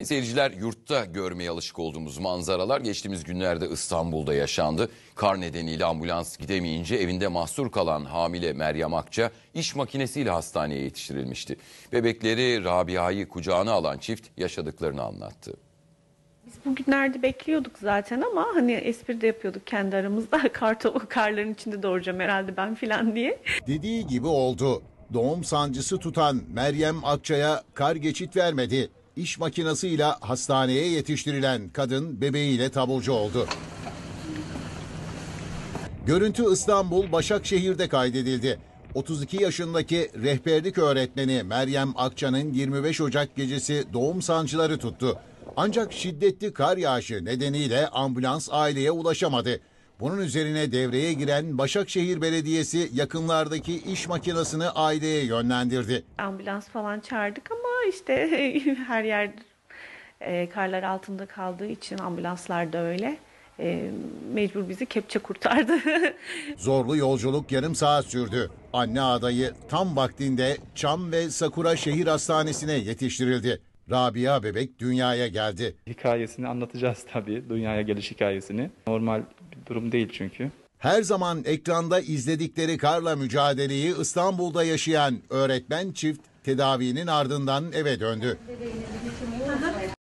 Seyirciler, yurtta görmeye alışık olduğumuz manzaralar geçtiğimiz günlerde İstanbul'da yaşandı. Kar nedeniyle ambulans gidemeyince evinde mahsur kalan hamile Meryem Akça iş makinesiyle hastaneye yetiştirilmişti. Bebekleri Rabia'yı kucağına alan çift yaşadıklarını anlattı. Biz bugünlerde bekliyorduk zaten ama hani espri de yapıyorduk kendi aramızda. Karların içinde doğuracağım herhalde ben filan diye. Dediği gibi oldu. Doğum sancısı tutan Meryem Akça'ya kar geçit vermedi. İş makinasıyla hastaneye yetiştirilen kadın bebeğiyle taburcu oldu. Görüntü İstanbul Başakşehir'de kaydedildi. 32 yaşındaki rehberlik öğretmeni Meryem Akça'nın 25 Ocak gecesi doğum sancıları tuttu. Ancak şiddetli kar yağışı nedeniyle ambulans aileye ulaşamadı. Bunun üzerine devreye giren Başakşehir Belediyesi yakınlardaki iş makinesini aileye yönlendirdi. Ambulans falan çağırdık ama işte her yer karlar altında kaldığı için ambulanslar da öyle. Mecbur bizi kepçe kurtardı. Zorlu yolculuk yarım saat sürdü. Anne adayı tam vaktinde Çam ve Sakura Şehir Hastanesi'ne yetiştirildi. Rabia bebek dünyaya geldi. Hikayesini anlatacağız tabii, dünyaya geliş hikayesini. Normal bir durum değil çünkü. Her zaman ekranda izledikleri karla mücadeleyi İstanbul'da yaşayan öğretmen çift tedavinin ardından eve döndü.